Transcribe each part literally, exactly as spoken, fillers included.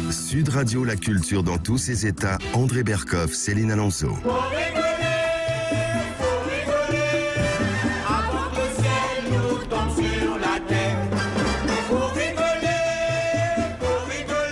Sud Radio, la culture dans tous ses états. André Berkoff, Céline Alonso. Pour rigoler, pour rigoler, avant que le ciel nous tombe sur la tête. Pour rigoler, pour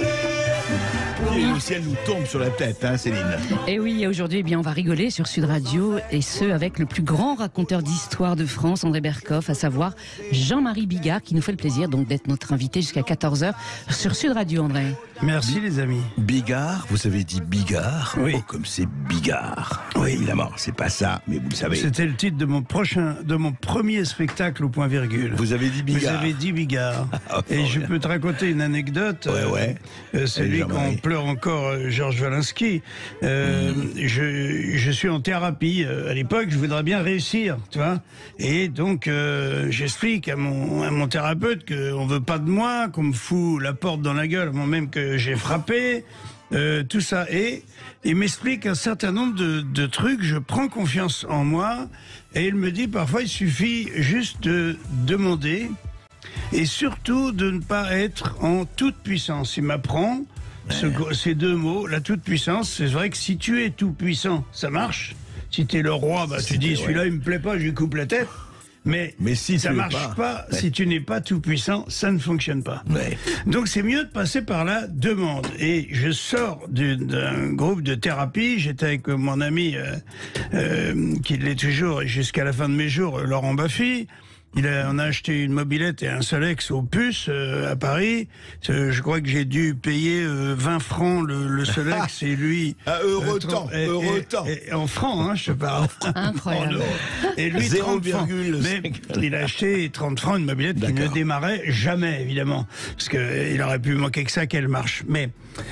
rigoler. Et le ciel nous tombe sur la tête, hein, Céline. Et oui, et aujourd'hui, eh bien, on va rigoler sur Sud Radio, et ce, avec le plus grand raconteur d'histoire de France, André Berkoff, à savoir Jean-Marie Bigard, qui nous fait le plaisir donc d'être notre invité jusqu'à quatorze heures sur Sud Radio, André. Merci les amis. Bigard, vous avez dit Bigard. Oui. Oh, comme c'est Bigard. Oui, évidemment, c'est pas ça, mais vous le savez. C'était le titre de mon prochain, de mon premier spectacle au point virgule. Vous avez dit Bigard. Vous avez dit Bigard. Ah, Et je bien. peux te raconter une anecdote. Ouais, ouais. Euh, celui Allez, Jean-Marie. qu'on pleure encore, euh, Georges Valinsky. Euh, Mm. je, je suis en thérapie. Euh, à l'époque, je voudrais bien réussir, tu vois. Et donc, euh, j'explique à mon, à mon thérapeute qu'on veut pas de moi, qu'on me fout la porte dans la gueule, avant même que j'ai frappé. Euh, tout ça, et il m'explique un certain nombre de, de trucs. Je prends confiance en moi, et il me dit parfois il suffit juste de demander, et surtout de ne pas être en toute puissance. Il m'apprend ce, ces deux mots, la toute puissance. C'est vrai que si tu es tout puissant, ça marche. Si tu es le roi, bah, tu dis ouais. celui-là il me plaît pas, je lui coupe la tête. Mais, Mais si ça tu l'es marche pas. pas, Ouais. si tu n'es pas tout puissant, ça ne fonctionne pas. Ouais. Donc c'est mieux de passer par la demande. Et je sors du- d'un groupe de thérapie. J'étais avec mon ami, euh, euh, qui l'est toujours et jusqu'à la fin de mes jours, Laurent Baffy. Il a, on a acheté une mobilette et un Solex au puce euh, à Paris. Euh, je crois que j'ai dû payer euh, vingt francs le, le Solex et lui... Ah, heureux euh, temps, trente- et- heureux et- temps. et- en francs, hein, je te parle. Incroyable. En euros. Et lui, Zéro trente francs. virgule Mais cinq. il a acheté trente francs une mobilette qui ne D'accord. démarrait jamais, évidemment. Parce qu'il aurait pu manquer que ça qu'elle marche. Mais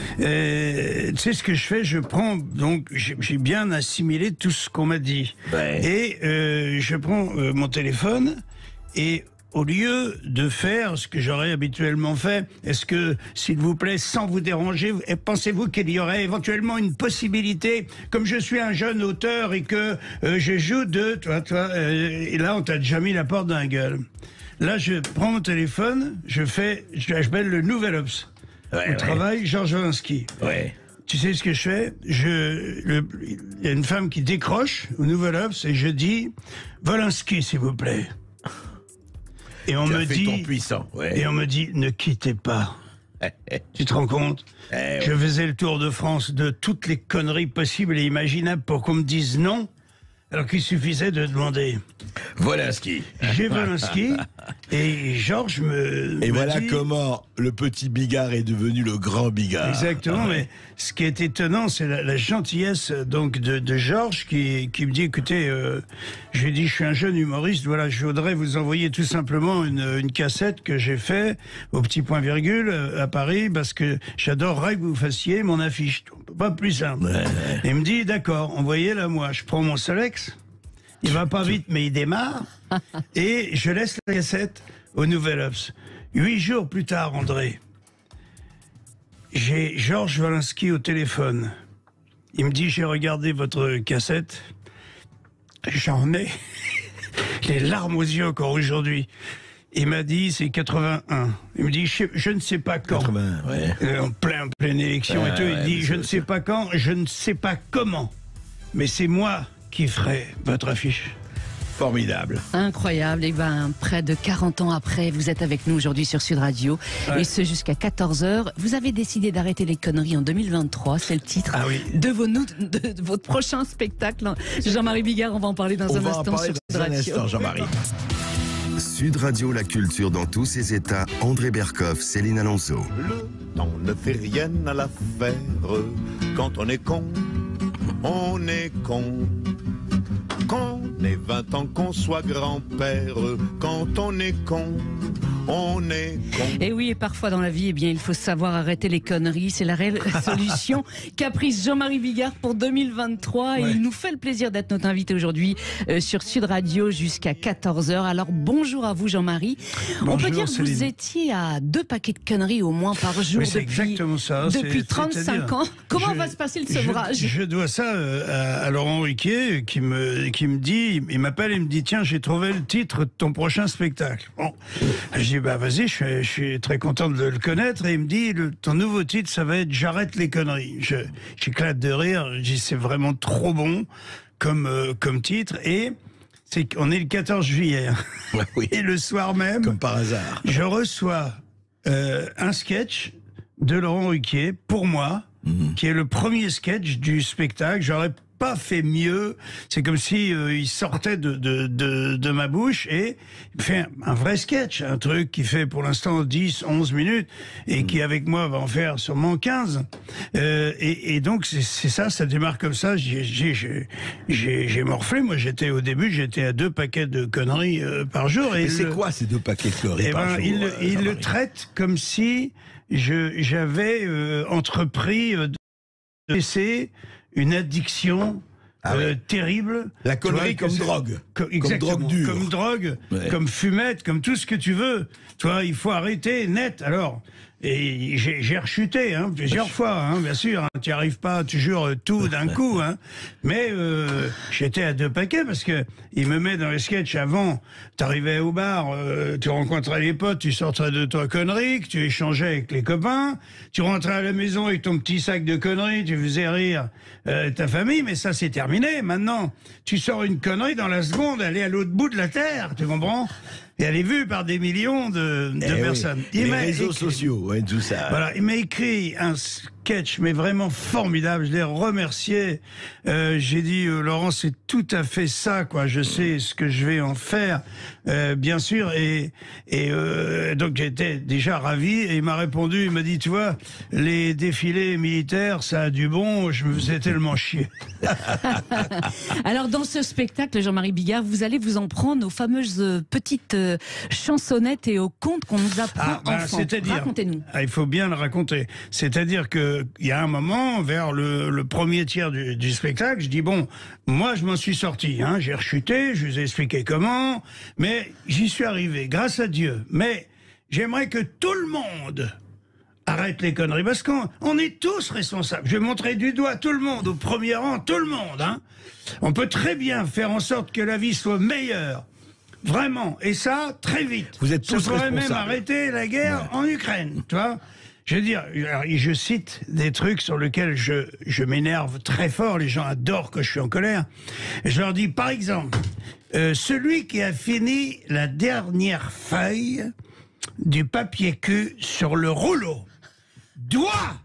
euh, tu sais ce que je fais? Je prends, donc j'ai j'ai bien assimilé tout ce qu'on m'a dit. Ouais. Et euh, je prends euh, mon téléphone et au lieu de faire ce que j'aurais habituellement fait, est-ce que, s'il vous plaît, sans vous déranger, pensez-vous qu'il y aurait éventuellement une possibilité, comme je suis un jeune auteur et que euh, je joue de... Toi, toi, euh, et là, on t'a déjà mis la porte dans la gueule. Là, je prends mon téléphone, je fais... Je j'appelle le Nouvel Obs. Ouais, Au ouais. travail, Georges Valinsky. Ouais. Tu sais ce que je fais? Je, le- il y a une femme qui décroche au Nouvel Obs et je dis « Valinsky, s'il vous plaît ». Et on Tu as me fait dit, ton puissant, ouais. et on me dit, ne quittez pas. Tu te rends compte? Eh Je faisais le tour de France de toutes les conneries possibles et imaginables pour qu'on me dise non, alors qu'il suffisait de demander. Voilà ce qui. J'ai Valinsky et Georges me. Et me voilà dit- comment le petit Bigard est devenu le grand Bigard. Exactement, Ah ouais. mais ce qui est étonnant, c'est la, la gentillesse donc de, de Georges qui, qui me dit, écoutez, euh, je lui ai dit, je suis un jeune humoriste, voilà, je voudrais vous envoyer tout simplement une, une cassette que j'ai fait au petit point virgule euh, à Paris, parce que j'adorerais que vous fassiez mon affiche. Pas plus simple. Ouais, ouais. Et il me dit, d'accord, envoyez-la moi. Je prends mon Solex, il va pas vite, mais il démarre, et je laisse la cassette au Nouvel Obs. Huit jours plus tard, André, j'ai Georges Valinsky au téléphone. Il me dit, j'ai regardé votre cassette. J'en ai les larmes aux yeux encore aujourd'hui. Il m'a dit, c'est quatre-vingt-un. Il me dit, je, je ne sais pas quand. quatre-vingts, ouais. Euh, en plein, pleine élection Ouais, et tout. Il ouais, dit, mais je c'est- ne sais pas quand, je ne sais pas comment. Mais c'est moi qui ferai votre affiche. Formidable. Incroyable. Et ben, près de quarante ans après, vous êtes avec nous aujourd'hui sur Sud Radio. Ouais. Et ce jusqu'à quatorze heures. Vous avez décidé d'arrêter les conneries en deux mille vingt-trois. C'est le titre Ah oui. de, vos, nou- de, de votre prochain spectacle. Jean-Marie Bigard, on va en parler dans On un va en instant parler sur Sud dans un Radio. instant, Jean-Marie. Sud Radio, la culture dans tous ses états. André Berkoff, Céline Alonso. Le temps ne fait rien à l'affaire. Quand on est con, on est con. Qu'on ait vingt ans, qu'on soit grand-père. Quand on est con, on est con. Et oui, et parfois dans la vie, eh bien, il faut savoir arrêter les conneries. C'est la réelle solution qu'a prise Jean-Marie Bigard pour deux mille vingt-trois. Et Ouais. il nous fait le plaisir d'être notre invité aujourd'hui euh, sur Sud Radio jusqu'à quatorze heures. Alors bonjour à vous Jean-Marie. On Bonjour, peut dire que vous Céline. étiez à deux paquets de conneries au moins par jour Oui, c'est depuis, exactement ça. depuis c'est- trente-cinq c'est-à-dire, ans. Comment je- va se passer le je- sevrage? je, dois ça euh, à, à Laurent Ruquier qui me, qui me dit, il m'appelle et me dit, tiens, j'ai trouvé le titre de ton prochain spectacle. Bon, je dis, dis, bah vas-y, je suis, je suis très content de le connaître. Et il me dit, le, ton nouveau titre, ça va être J'arrête les conneries. Je, j'éclate de rire. Je dis, c'est vraiment trop bon comme, euh, comme titre. Et c'est qu'on est le quatorze juillet. Ouais, oui. Et le soir même, Comme par hasard. je reçois euh, un sketch de Laurent Ruquier, pour moi, mmh. qui est le premier sketch du spectacle. J'aurais pas fait mieux. C'est comme si euh, il sortait de, de, de, de ma bouche et il fait un, un vrai sketch, un truc qui fait pour l'instant dix, onze minutes et mmh. qui avec moi va en faire sûrement quinze. Euh, et, et donc c'est, c'est ça, ça démarre comme ça. J'ai, j'ai, j'ai, j'ai, j'ai morflé. Moi j'étais au début, j'étais à deux paquets de conneries euh, par jour. Et, et c'est le, quoi ces deux paquets de conneries eh par ben, jour il, euh, il le traite comme si je, j'avais euh, entrepris euh, de laisser une addiction ah ouais. euh, terrible. La connerie comme drogue. Comme, exactement, comme drogue dure. Comme drogue, ouais. comme fumette, comme tout ce que tu veux. Toi, il faut arrêter net. Alors, et j'ai, j'ai rechuté hein, plusieurs fois, hein, bien sûr. Hein, tu n'y arrives pas toujours tout d'un coup. Hein, mais euh, j'étais à deux paquets parce que il me met dans les sketchs avant. T'arrivais au bar, euh, tu rencontrais les potes, tu sortais de ta connerie, que tu échangeais avec les copains. Tu rentrais à la maison avec ton petit sac de conneries, tu faisais rire euh, ta famille. Mais ça, c'est terminé. Maintenant, tu sors une connerie dans la seconde, elle est à l'autre bout de la terre. Tu comprends? Et elle est vue par des millions de, de eh personnes. Oui. Il les m'a réseaux écrit, sociaux, ouais, tout ça. Voilà, il m'a écrit un sketch, mais vraiment formidable. Je l'ai remercié. Euh, j'ai dit, euh, Laurent, c'est tout à fait ça, quoi. Je sais ce que je vais en faire, euh, bien sûr. Et, et euh, donc j'étais déjà ravi. Et il m'a répondu, il m'a dit, tu vois, les défilés militaires, ça a du bon. Je me faisais tellement chier. Alors dans ce spectacle, Jean-Marie Bigard, vous allez vous en prendre aux fameuses petites euh, chansonnettes et aux contes qu'on nous apprend Ah, bah, enfant. c'est-à-dire, racontez-nous. Ah, il faut bien le raconter. C'est-à-dire que il y a un moment, vers le, le premier tiers du, du spectacle, je dis bon, moi je m'en suis sorti, hein, j'ai rechuté, je vous ai expliqué comment, mais j'y suis arrivé, grâce à Dieu. Mais j'aimerais que tout le monde arrête les conneries, parce qu'on on est tous responsables. Je vais montrer du doigt tout le monde, au premier rang, tout le monde. Hein. On peut très bien faire en sorte que la vie soit meilleure. Vraiment, et ça, très vite. Vous êtes tous Ça pourrait responsables. même arrêter la guerre ouais. en Ukraine, tu vois. Je veux dire, alors, je cite des trucs sur lesquels je, je m'énerve très fort, les gens adorent que je suis en colère. Et je leur dis, par exemple, euh, celui qui a fini la dernière feuille du papier cul sur le rouleau doit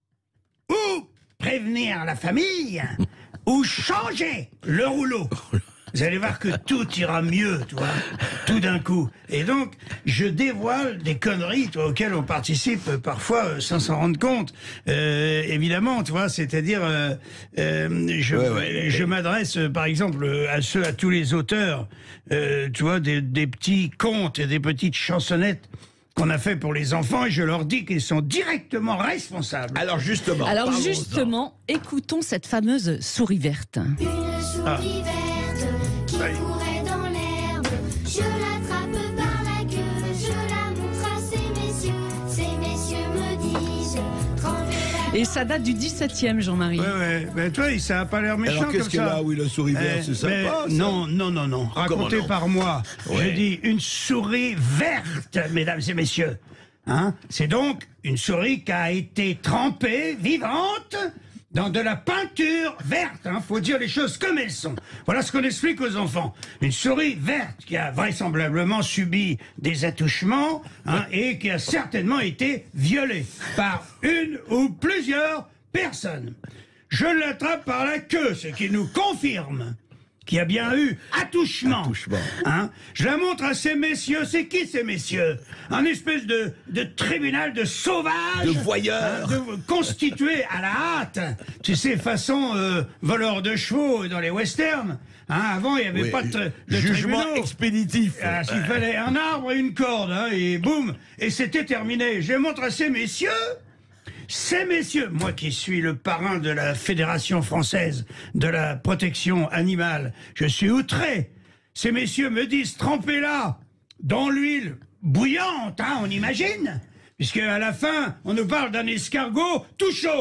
ou prévenir la famille ou changer le rouleau. Vous allez voir que tout ira mieux, tu vois, tout d'un coup. Et donc, je dévoile des conneries, toi, auxquelles on participe parfois euh, sans s'en rendre compte. Euh, évidemment, tu vois, c'est-à-dire, euh, euh, je, ouais, ouais. je m'adresse, par exemple, à ceux, à tous les auteurs, euh, tu vois, des, des petits contes et des petites chansonnettes qu'on a fait pour les enfants, et je leur dis qu'ils sont directement responsables. Alors justement, Alors justement, écoutons cette fameuse souris verte. Une souris Ah. verte qui Oui. courait dans l'herbe. Je l'attrape par la queue, je la montre à ces messieurs. Ces messieurs me disent, trempez la Et ça date du dix-septième, Jean-Marie. Ouais, ouais. Ben, toi, ça n'a pas l'air méchant alors qu'est-ce comme qu'il y a ça. là, oui, la souris verte, Eh, c'est mais sympa, ça. non, non, non, non. Raconté non par moi. Ouais. Je dis une souris verte, mesdames et messieurs. Hein? C'est donc une souris qui a été trempée, vivante, dans de la peinture verte. Hein? Faut dire les choses comme elles sont. Voilà ce qu'on explique aux enfants. Une souris verte qui a vraisemblablement subi des attouchements hein, et qui a certainement été violée par une ou plusieurs personnes. Je l'attrape par la queue, ce qui nous confirme qu'il y a bien eu attouchement. Attouchement. Hein? Je la montre à ces messieurs. C'est qui ces messieurs? Un espèce de, de tribunal de sauvages. De voyeurs. Hein, de, constitué à la hâte. Tu sais, façon euh, voleur de chevaux dans les westerns. Hein, avant, il n'y avait Oui, pas de, de jugement tribunaux. expéditif. Ah, il fallait un arbre et une corde. Hein, et boum. Et c'était terminé. Je les montre à ces messieurs. Ces messieurs, moi qui suis le parrain de la Fédération française de la protection animale, je suis outré. Ces messieurs me disent, trempez-la dans l'huile bouillante, hein, on imagine, puisque à la fin, on nous parle d'un escargot tout chaud.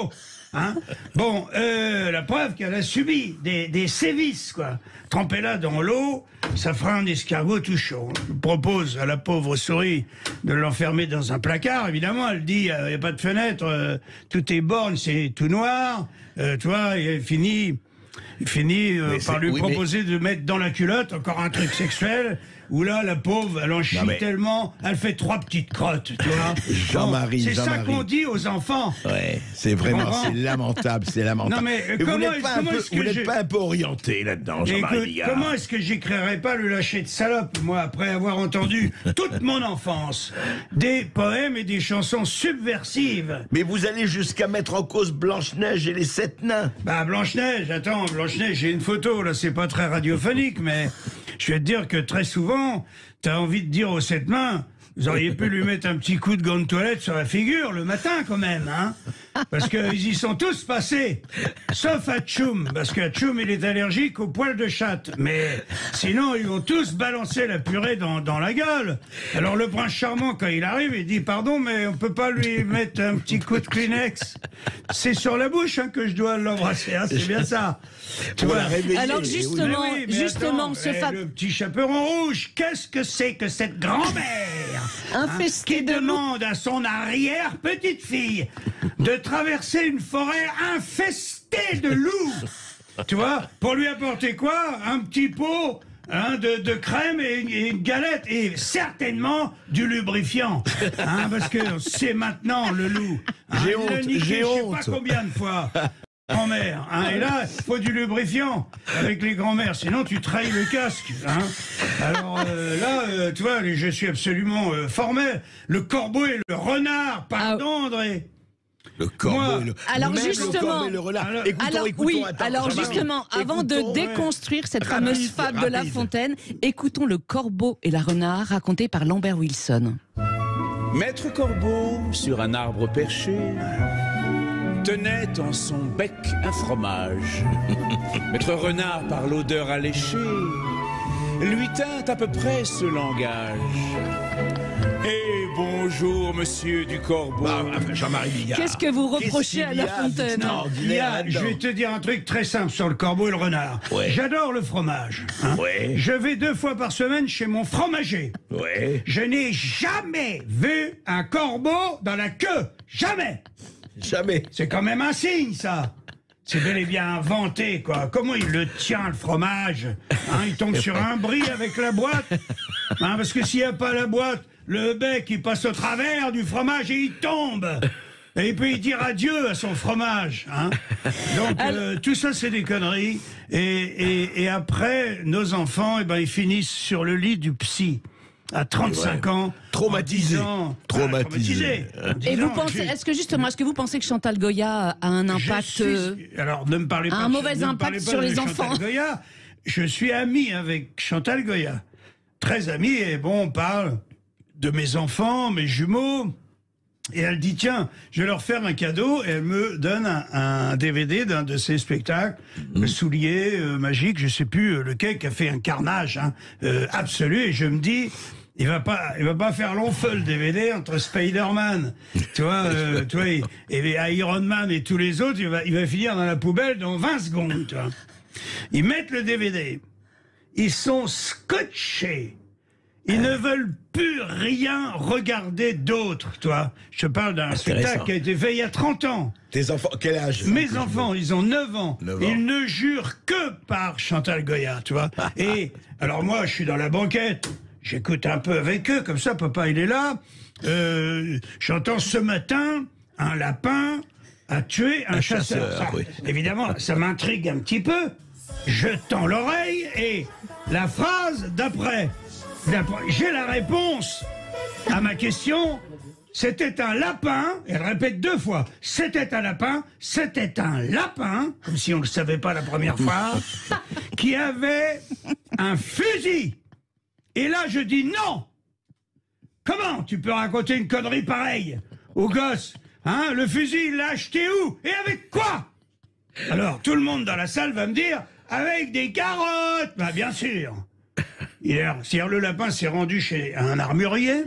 Hein. Bon, euh, la preuve qu'elle a subi des, des sévices, quoi. Trempez-la dans l'eau, ça fera un escargot tout chaud. Je propose à la pauvre souris de l'enfermer dans un placard. Évidemment, elle dit, il euh, n'y a pas de fenêtre, euh, tout est borne, c'est tout noir. Euh, tu vois, et elle finit... Il finit euh, par lui oui, proposer mais... de mettre dans la culotte encore un truc sexuel, où là, la pauvre, elle en chie mais... tellement, elle fait trois petites crottes, tu vois. Jean-Marie, C'est Jean-Marie. ça qu'on dit aux enfants. Ouais, c'est vraiment, c'est lamentable, c'est lamentable. Non mais, mais comment, vous n'êtes pas, comment est est est pas un peu orienté là-dedans, Jean-Marie. Comment est-ce que j'écrirais pas le lâcher de salope, moi, après avoir entendu toute mon enfance des poèmes et des chansons subversives. Mais vous allez jusqu'à mettre en cause Blanche-Neige et les sept nains. Bah Blanche-Neige, attends, Blanche-Neige, j'ai une photo, là, c'est pas très radiophonique, mais je vais te dire que très souvent, t'as envie de dire aux sept mains, vous auriez pu lui mettre un petit coup de gant de toilette sur la figure le matin quand même, hein. Parce qu'ils y sont tous passés, sauf Atchoum, parce qu'Atchoum il est allergique aux poils de chatte. Mais sinon ils vont tous balancer la purée dans, dans la gueule. Alors le prince charmant quand il arrive, il dit pardon mais on peut pas lui mettre un petit coup de Kleenex. C'est sur la bouche hein, que je dois l'embrasser, hein, c'est bien ça. Tu vois, alors justement, oui, mais justement, attends, ce eh, fa... le petit chaperon rouge, qu'est-ce que c'est que cette grand-mère infestée hein, qui de demande à son arrière petite fille de traverser une forêt infestée de loups, tu vois, pour lui apporter quoi? Un petit pot hein, de, de crème et une, et une galette, et certainement du lubrifiant, hein, parce que c'est maintenant le loup. Hein, j'ai honte, niqué, j'ai je honte. sais pas combien de fois. Grand-mère, hein, et là, il faut du lubrifiant avec les grands-mères, sinon tu trahis le casque. Hein. Alors euh, là, euh, tu vois, je suis absolument euh, formel. Le corbeau et le renard, pardon, André. Le corbeau Moi, et le... alors Même justement, le corbeau et le renard. alors, écoutons, alors écoutons, oui, attends, alors Jean-Marie. justement, avant Écoutons, de déconstruire cette ouais. fameuse Rapide, fable de La rapide. Fontaine, écoutons le corbeau et la renard raconté par Lambert Wilson. Maître Corbeau, sur un arbre perché, tenait en son bec un fromage. Maître Renard, par l'odeur alléchée, lui tint à peu près ce langage. Eh bonjour, monsieur du Corbeau. Bah, Jean-Marie Bigard. Qu'est-ce que vous Qu'est-ce reprochez à qu'il La y a Fontaine? Non, il y a- je vais te dire un truc très simple sur le corbeau et le renard. Ouais. J'adore le fromage. hein. Ouais. Je vais deux fois par semaine chez mon fromager. Ouais. Je n'ai jamais vu un corbeau dans la queue. Jamais. Jamais. C'est quand même un signe, ça. C'est bel et bien inventé, quoi. Comment il le tient, le fromage hein, il tombe sur un bris avec la boîte. Hein, parce que s'il n'y a pas la boîte, le bec, il passe au travers du fromage et il tombe. Et il peut y dire adieu à son fromage. Hein. Donc, euh, tout ça, c'est des conneries. Et, et, et après, nos enfants, eh ben, ils finissent sur le lit du psy. À trente-cinq Ouais. ans, Traumatisé. en disant- Traumatisé. Ah, en Et disant, vous pensez, je- est-ce que justement, est-ce que vous pensez que Chantal Goya a un je impact suis- euh, Alors, ne me parlez a pas. un de- mauvais ne me impact parlez pas sur de les Chantal enfants. Goya. Je suis ami avec Chantal Goya. Très ami, et bon, on parle de mes enfants, mes jumeaux. Et elle dit, tiens, je vais leur faire un cadeau. Et elle me donne un, un D V D d'un de ses spectacles, le soulier euh, magique, je sais plus euh, lequel, qui a fait un carnage hein, euh, absolu. Et je me dis, il va pas, il va pas faire long feu le D V D entre Spider-Man, tu vois, euh, tu vois, et, et Iron Man et tous les autres, il va, il va finir dans la poubelle dans vingt secondes, tu vois. Ils mettent le D V D, ils sont scotchés. Ils ne veulent plus rien regarder d'autre, toi. Je te parle d'un spectacle qui a été fait il y a trente ans. Tes enfants, quel âge? Mes enfants, ils ont neuf ans. neuf ans. Ils ne jurent que par Chantal Goya, tu vois. Et alors moi, je suis dans la banquette. J'écoute un peu avec eux, comme ça, papa, il est là. Euh, J'entends ce matin, un lapin a tué un, Un chasseur. chasseur, Ça, oui. évidemment, ça m'intrigue un petit peu. Je tends l'oreille et la phrase d'après. d'après- J'ai la réponse à ma question. C'était un lapin, elle répète deux fois, c'était un lapin, c'était un lapin, comme si on ne le savait pas la première fois, qui avait un fusil. Et là, je dis non. Comment tu peux raconter une connerie pareille au gosse? Hein, le fusil, il l'a acheté où? Et avec quoi? Alors, tout le monde dans la salle va me dire, avec des carottes. Bah, bien sûr. il est, c'est-à-dire le lapin s'est rendu chez un armurier.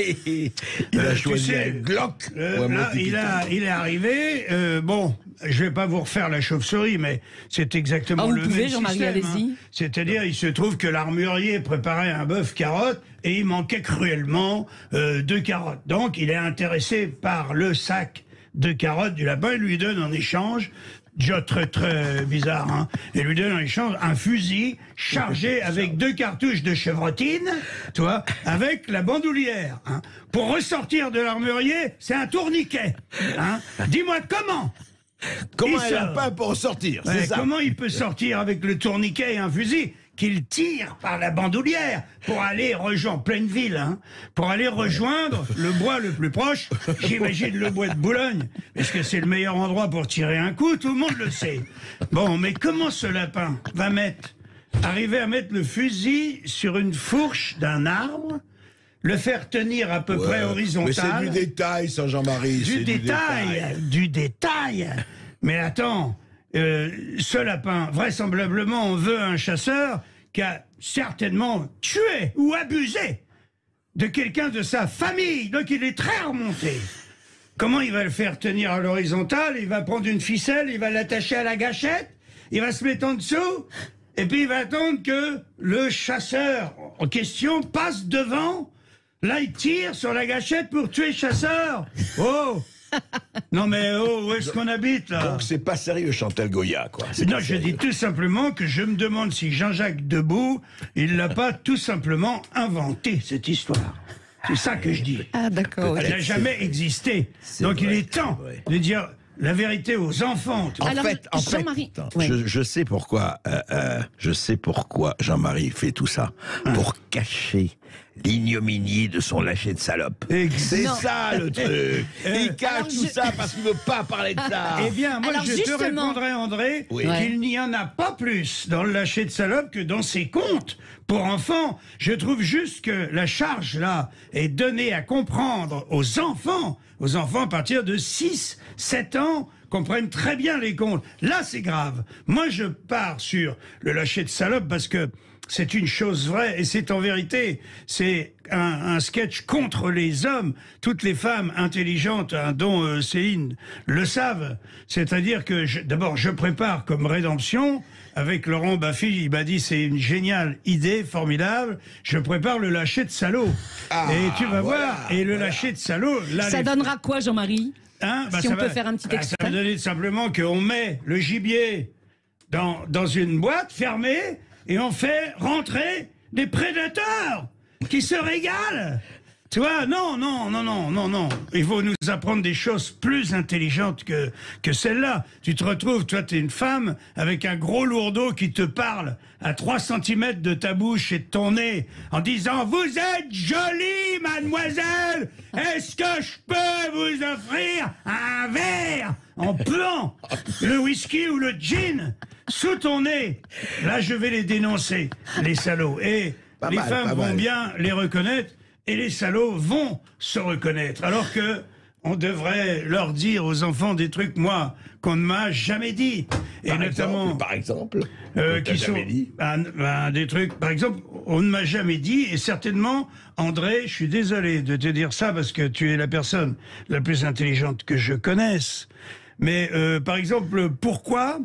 il Euh, a tu choisi sais, un Glock. Euh, ou un là, Monty il, a, Python. il est arrivé. Euh, bon, je vais pas vous refaire la chauve-souris, mais c'est exactement Ah, vous le pouvez, même Jean-Marie, système. allez-y. hein. C'est-à-dire, il se trouve que l'armurier préparait un bœuf carotte et il manquait cruellement euh, deux carottes. Donc, il est intéressé par le sac de carottes du lapin. Il lui donne en échange. Déjà très très bizarre, hein. Et lui donne en échange un fusil chargé avec deux cartouches de chevrotine, tu vois, avec la bandoulière. Hein. Pour ressortir de l'armurier, c'est un tourniquet. Hein. Dis-moi comment Comment il elle a sort. pas pour sortir Ouais, c'est ça. comment il peut sortir avec le tourniquet et un fusil qu'il tire par la bandoulière pour aller rejoindre pleine ville, hein, pour aller rejoindre le bois le plus proche. J'imagine le bois de Boulogne, parce que c'est le meilleur endroit pour tirer un coup. Tout le monde le sait. Bon, mais comment ce lapin va mettre, arriver à mettre le fusil sur une fourche d'un arbre, le faire tenir à peu Ouais, près mais horizontal? c'est du détail, ça, Jean-Marie. Du c'est détail, du détail. Mais attends, euh, ce lapin, vraisemblablement, on veut un chasseur qui a certainement tué ou abusé de quelqu'un de sa famille. Donc il est très remonté. Comment il va le faire tenir à l'horizontale? Il va prendre une ficelle, il va l'attacher à la gâchette, il va se mettre en dessous, et puis il va attendre que le chasseur en question passe devant. Là, il tire sur la gâchette pour tuer le chasseur. Oh! Non mais oh, où est-ce qu'on habite là? Donc c'est pas sérieux, Chantal Goya, quoi. C'est Non, pas je sérieux. dis tout simplement que je me demande si Jean-Jacques Debout, il l'a pas tout simplement inventé, cette histoire. C'est ça que je dis. Ah, d'accord. Elle n'a jamais existé. Donc il vrai, est temps c'est vrai. de dire la vérité aux enfants. tu vois. En Alors, fait, en fait, Jean-Marie, attends, ouais. je, je sais pourquoi, euh, euh, je sais pourquoi Jean-Marie fait tout ça, Hein. pour cacher l'ignominie de son lâcher de salope. C'est Non. ça le truc. Il cache Alors, tout je- ça parce qu'il veut pas parler de ça. Eh bien, moi, Alors, je te justement- répondrai, André, Oui. qu'il n'y en a pas plus dans le lâcher de salope que dans ses contes pour enfants. Je trouve juste que la charge, là, est donnée à comprendre aux enfants, aux enfants à partir de six, sept ans, comprennent très bien les contes. Là, c'est grave. Moi, je pars sur le lâcher de salope parce que c'est une chose vraie et c'est en vérité, c'est un, un sketch contre les hommes. Toutes les femmes intelligentes, hein, dont euh, Céline, le savent. C'est-à-dire que, je- d'abord, je prépare comme rédemption, avec Laurent Baffy, il m'a dit c'est une géniale idée, formidable, je prépare le lâcher de salaud. Ah, et tu vas voilà, voir, et le lâcher de salaud, là, Ça les- donnera quoi, Jean-Marie? Hein, Si ça on peut faire un petit bah, extrait. Ça va donner simplement qu'on met le gibier dans, dans une boîte fermée et on fait rentrer des prédateurs qui se régalent. Tu vois, non, non, non, non, non, non. Il faut nous apprendre des choses plus intelligentes que, que celle-là. Tu te retrouves, toi, t'es une femme avec un gros lourdeau qui te parle à trois centimètres de ta bouche et de ton nez en disant « Vous êtes jolie, mademoiselle! Est-ce que je peux vous offrir un verre en puant le whisky ou le gin sous ton nez ?» Là, je vais les dénoncer, les salauds. Et Pas les mal, femmes pas vont mal. bien les reconnaître et les salauds vont se reconnaître. Alors que on devrait leur dire aux enfants des trucs, moi, qu'on ne m'a jamais dit. Et Par notamment, exemple, par exemple, euh, qu'on t'a qui sont jamais dit. ben, ben, des trucs, par exemple, on ne m'a jamais dit, et certainement, André, je suis désolé de te dire ça parce que tu es la personne la plus intelligente que je connaisse. Mais, euh, par exemple, pourquoi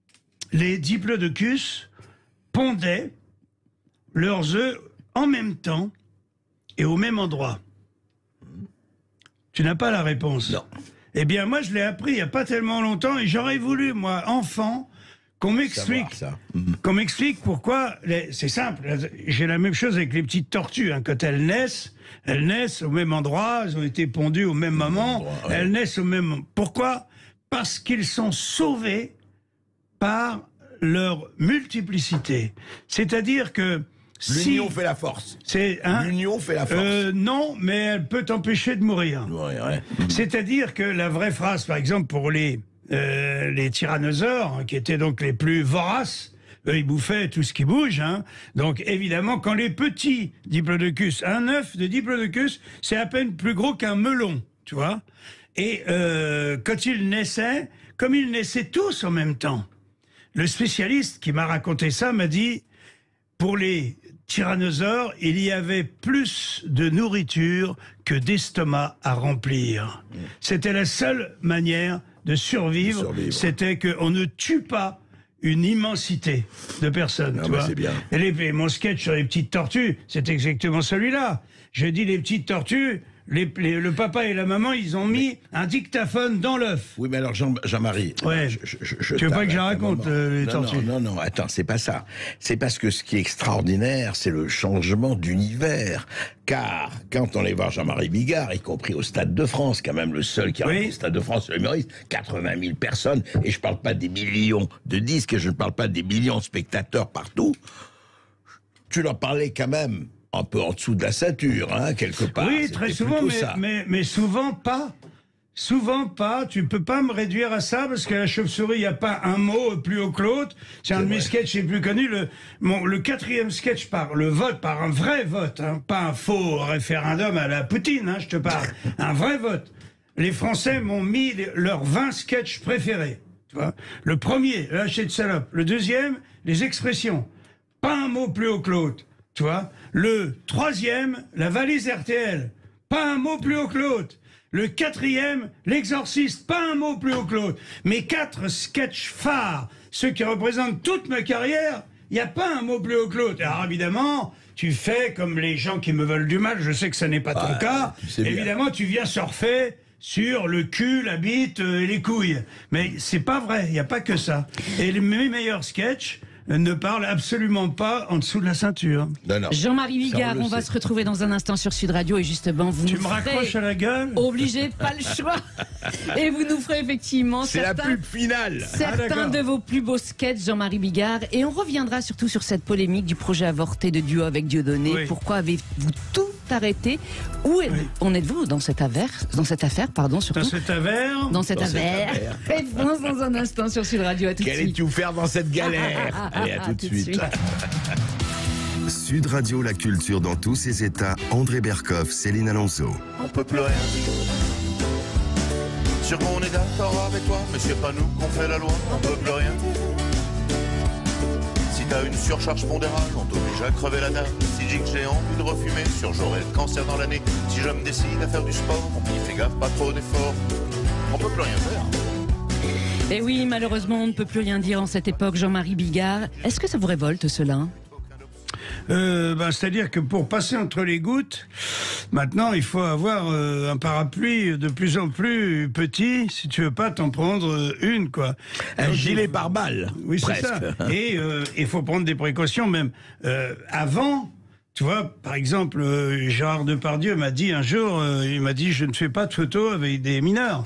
les diplodocus pondaient leurs œufs en même temps et au même endroit? Tu n'as pas la réponse. Non. Eh bien, moi, je l'ai appris il n'y a pas tellement longtemps et j'aurais voulu, moi, enfant, qu'on m'explique, Savoir ça. Mhm. qu'on m'explique pourquoi. les- C'est simple. J'ai la même chose avec les petites tortues. hein. Quand elles naissent, elles naissent au même endroit. Elles ont été pondues au même moment. endroit, ouais. Elles naissent au même. Pourquoi? Parce qu'ils sont sauvés par leur multiplicité. C'est-à-dire que si L'union fait la force. c'est hein, L'union fait la force. euh, non, mais elle peut t'empêcher de mourir. Ouais, ouais. C'est-à-dire que la vraie phrase, par exemple, pour les, euh, les tyrannosaures, hein, qui étaient donc les plus voraces, eux, ils bouffaient tout ce qui bouge. Hein. Donc, évidemment, quand les petits diplodocus, un œuf de diplodocus, c'est à peine plus gros qu'un melon, tu vois. Et euh, quand ils naissaient, comme ils naissaient tous en même temps, le spécialiste qui m'a raconté ça m'a dit, pour les tyrannosaure, il y avait plus de nourriture que d'estomac à remplir. C'était la seule manière de survivre, De survivre. c'était qu'on ne tue pas une immensité de personnes. Ah tu bah, vois. c'est bien. Et les- mon sketch sur les petites tortues, c'est exactement celui-là. J'ai dit les petites tortues, les- les- le papa et la maman, ils ont mis un dictaphone dans l'œuf. Oui, mais alors Jean- Jean-Marie, Ouais. je- je- je- je Tu veux pas que je t'arrête un raconte, moment. euh, les non, tortues Non, non, non, attends, c'est pas ça. C'est parce que ce qui est extraordinaire, c'est le changement d'univers. Car quand on est voir Jean-Marie Bigard, y compris au Stade de France, quand même le seul qui a Oui. rempli le Stade de France, le humoriste, quatre-vingt mille personnes, et je parle pas des millions de disques, et je ne parle pas des millions de spectateurs partout, tu leur parlais quand même un peu en dessous de la ceinture, hein, quelque part. Oui, C'était très souvent, plutôt mais, ça. mais, mais souvent pas. Souvent pas. Tu peux pas me réduire à ça parce que la chauve-souris, il n'y a pas un mot plus haut que l'autre. C'est un de mes vrai. sketchs les plus connus. Le, mon, le quatrième sketch par le vote, par un vrai vote, hein, pas un faux référendum à la Poutine, hein, je te parle. Un vrai vote. Les Français m'ont mis les- leurs vingt sketchs préférés. Tu vois. Le premier, lâcher de salope. Le deuxième, les expressions. Pas un mot plus haut que l'autre. Tu vois. Le troisième, la valise R T L. Pas un mot plus haut que l'autre. Le quatrième, l'exorciste. Pas un mot plus haut que l'autre. Mes quatre sketchs phares, ceux qui représentent toute ma carrière, il n'y a pas un mot plus haut que l'autre. Alors évidemment, tu fais comme les gens qui me veulent du mal, je sais que ça n'est pas ton Ah, cas. tu sais bien. Évidemment, tu viens surfer sur le cul, la bite euh, et les couilles. Mais c'est pas vrai, il n'y a pas que ça. Et les- mes meilleurs sketchs euh, ne parlent absolument pas en dessous de la ceinture. Non, non. Jean-Marie Ça, Bigard, on le on va sait. se retrouver dans un instant sur Sud Radio et justement, vous Tu nous me ferez raccroches à la gueule obligé, pas le choix. Et vous nous ferez effectivement C'est la certains, pub finale. Ah, certains d'accord. de vos plus beaux sketchs, Jean-Marie Bigard. Et on reviendra surtout sur cette polémique du projet avorté de duo avec Dieudonné. Oui. Pourquoi avez-vous tout arrêté? Où êtes- Oui. en êtes-vous dans cette affaire, dans cette affaire, pardon, surtout Dans cet avers dans cette Dans cette affaire. affaire. Réponse dans un instant sur Sud Radio. À tout de Qu'allez suite. tout faire dans cette galère? Allez, à tout de suite. Sud Radio, la culture dans tous ses états. André Berkoff, Céline Alonso. On peut plus rien dire. Sûr qu'on est d'accord avec toi, mais c'est pas nous qu'on fait la loi, on peut plus rien dire. Si t'as une surcharge pondérale, on t'oblige à crever la dalle. Si j'ai que j'ai envie de refumer, sûr j'aurai le cancer dans l'année. Si je me décide à faire du sport, on m'y fait gaffe, pas trop d'efforts. On peut plus rien faire. Et oui, malheureusement, on ne peut plus rien dire en cette époque, Jean-Marie Bigard. Est-ce que ça vous révolte, cela? Euh, ben, c'est-à-dire que pour passer entre les gouttes, maintenant il faut avoir euh, un parapluie de plus en plus petit si tu veux pas t'en prendre euh, une, quoi. Un Donc, gilet il- pare-balles. Oui, c'est presque. ça. Et il faut prendre des précautions même. Euh, avant, tu vois, par exemple, euh, Gérard Depardieu m'a dit un jour, euh, il m'a dit, je ne fais pas de photos avec des mineurs.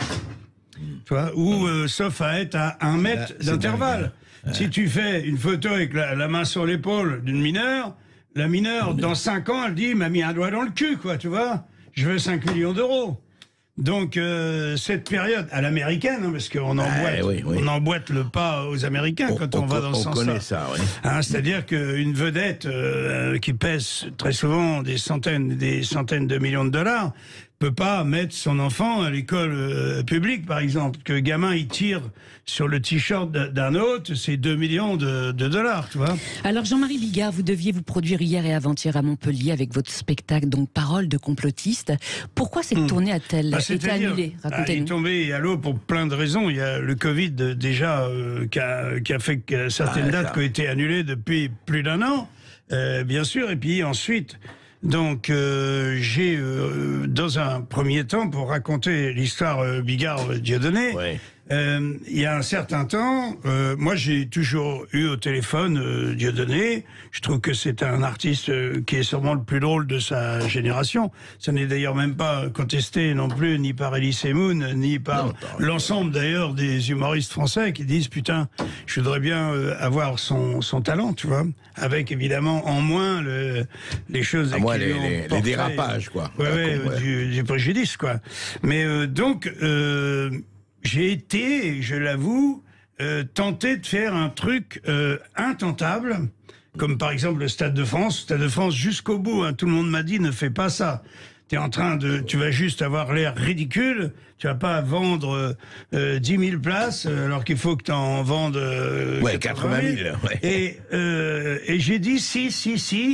Tu vois, ou euh, sauf à être à un mètre Ah, c'est d'intervalle. Si tu fais une photo avec la, la main sur l'épaule d'une mineure, la mineure, dans cinq ans, elle dit, il m'a mis un doigt dans le cul, quoi, tu vois. Je veux cinq millions d'euros. Donc, euh, cette période, à l'américaine, hein, parce qu'on emboîte, oui, oui. on emboîte le pas aux Américains quand on, va dans ce on connaît sens-là. ça, oui. Hein, c'est-à-dire qu'une vedette euh, qui pèse très souvent des centaines, des centaines de millions de dollars peut pas mettre son enfant à l'école euh, publique, par exemple. Que le gamin il tire sur le t-shirt d'un autre, c'est deux millions de, de dollars, tu vois. Alors Jean-Marie Bigard, vous deviez vous produire hier et avant-hier à Montpellier avec votre spectacle, donc Parole de complotiste. Pourquoi cette tournée a-t-elle Bah, été c'est-à-dire, annulée? ah, il est Racontez-nous. tombé à l'eau pour plein de raisons. Il y a le Covid euh, déjà euh, qui, a, qui a fait que certaines Ah, dates ça. qui ont été annulées depuis plus d'un an, euh, bien sûr. Et puis ensuite, donc euh, j'ai, euh, dans un premier temps, pour raconter l'histoire euh, Bigard-Dieudonné, Ouais. euh, il y a un certain temps, euh, moi j'ai toujours eu au téléphone euh, Dieudonné. Je trouve que c'est un artiste euh, qui est sûrement le plus drôle de sa génération. Ça n'est d'ailleurs même pas contesté non plus ni par Elie Semoun, ni par Non, t'as l'ensemble d'ailleurs des humoristes français qui disent putain, je voudrais bien euh, avoir son, son talent, tu vois, avec évidemment en moins le, les choses À moins qui les- lui ont les- les porté, dérapages, quoi. Ouais, ouais, Ouais. Du, du préjudice, quoi. Mais euh, donc, euh, j'ai été, je l'avoue, euh, tenté de faire un truc euh, intentable, comme par exemple le Stade de France. Stade de France jusqu'au bout, hein. Tout le monde m'a dit ne fais pas ça. T'es en train de, tu vas juste avoir l'air ridicule. Tu vas pas vendre euh, dix mille places euh, alors qu'il faut que t'en vendes euh, Ouais, quatre-vingt mille, ouais. Et, euh, et j'ai dit si, si, si.